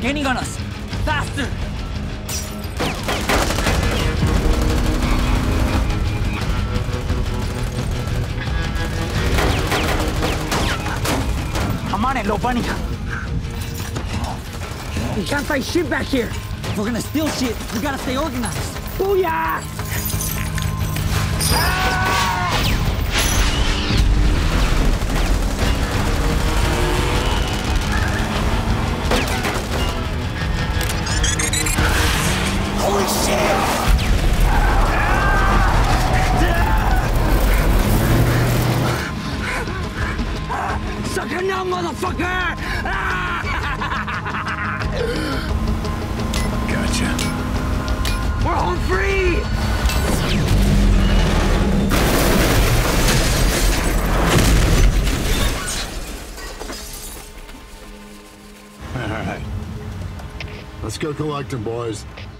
gaining on us! Faster! I'm on it, Low Bunny. We can't find shit back here. If we're gonna steal shit, we gotta stay organized. Booyah! Holy shit! Sucker now, motherfucker! Gotcha. We're home free! All right. Let's go collect them, boys.